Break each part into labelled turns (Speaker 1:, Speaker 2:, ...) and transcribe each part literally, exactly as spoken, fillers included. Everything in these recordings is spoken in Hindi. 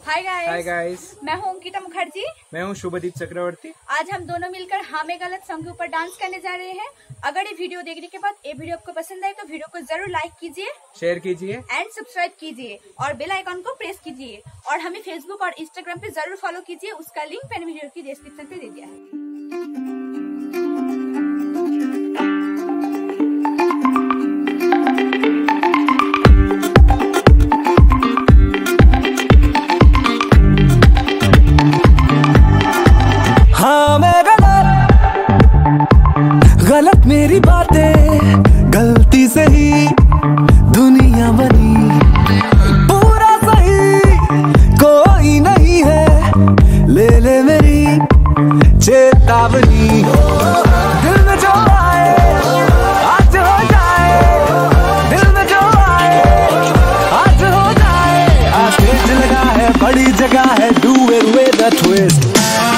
Speaker 1: Hi guys.
Speaker 2: Hi guys.
Speaker 1: मैं हूँ अंकिता मुखर्जी।
Speaker 2: मैं हूँ शुभदीप चक्रवर्ती।
Speaker 1: आज हम दोनों मिलकर हाँ में गलत सॉन्ग के ऊपर डांस करने जा रहे हैं। अगर ये वीडियो देखने के बाद ये वीडियो आपको पसंद आए तो वीडियो को जरूर लाइक कीजिए,
Speaker 2: शेयर कीजिए
Speaker 1: एंड सब्सक्राइब कीजिए और बेल आइकॉन को प्रेस कीजिए। और हमें फेसबुक और इंस्टाग्राम पे जरूर फॉलो कीजिए, उसका लिंक मैंने वीडियो की डिस्क्रिप्शन पे दे दिया है।
Speaker 3: हाँ मैं गलत, गलत मेरी बातें, गलती से ही दुनिया बनी। पूरा सही कोई नहीं है, ले ले मेरी चेतावनी। दिल में जो आए आज हो जाए, दिल में जो आए आज हो जाए। आज तेज लगा है, बड़ी जगह है, do it with a twist।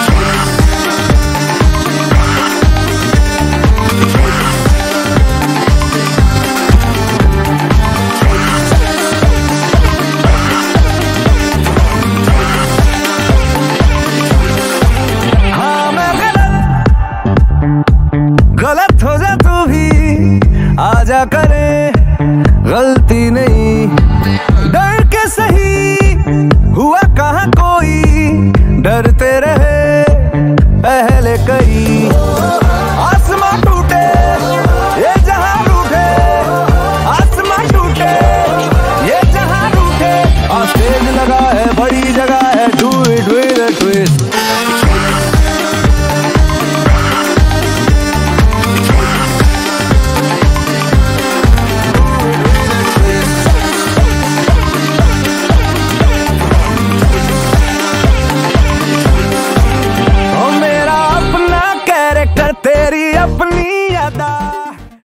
Speaker 3: गलत हो जा तू भी, आजा करे गलती नहीं। डर के सही हुआ कहाँ कोई, डरते रहे पहले कई। आसमां टूटे ये जहां रूठे, आसमां टूटे ये जहां रूठे। आज तेज लगा है, बड़ी जगह है, do it with a twist.